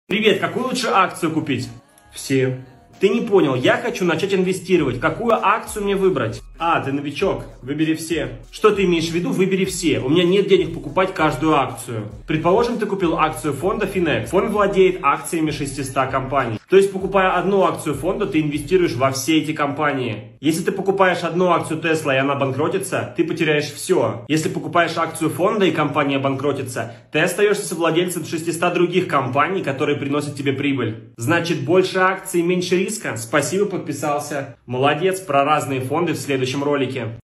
Привет, какую лучше акцию купить? Все. Ты не понял, я хочу начать инвестировать. Какую акцию мне выбрать? А, ты новичок. Выбери все. Что ты имеешь в виду? Выбери все. У меня нет денег покупать каждую акцию. Предположим, ты купил акцию фонда Finex. Фонд владеет акциями 600 компаний. То есть, покупая одну акцию фонда, ты инвестируешь во все эти компании. Если ты покупаешь одну акцию Tesla и она банкротится, ты потеряешь все. Если покупаешь акцию фонда и компания банкротится, ты остаешься совладельцем 600 других компаний, которые приносят тебе прибыль. Значит, больше акций, меньше риска? Спасибо, подписался. Молодец, про разные фонды в следующем ролике.